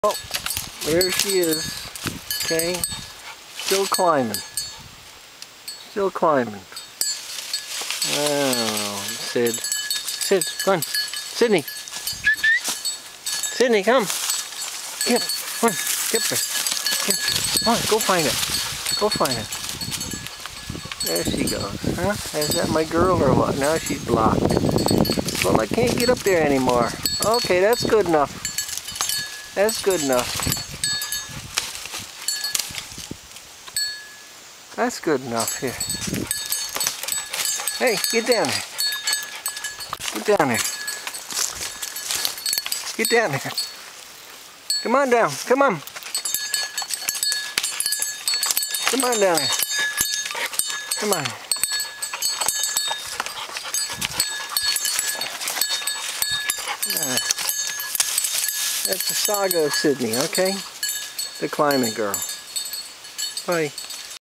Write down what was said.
Oh, there she is. Okay. Still climbing. Still climbing. Oh, Sid. Sid, come on. Sydney. Sydney, come. Get, come on. Get her. Come on, go find it. Go find it. There she goes. Huh? Is that my girl or what? Now she's blocked. Well, I can't get up there anymore. Okay, that's good enough. That's good enough. That's good enough here. Hey, get down there. Get down there. Get down there. Come on down. Come on. Come on down there. Come on. That's the saga of Sydney, okay? The climbing girl. Bye.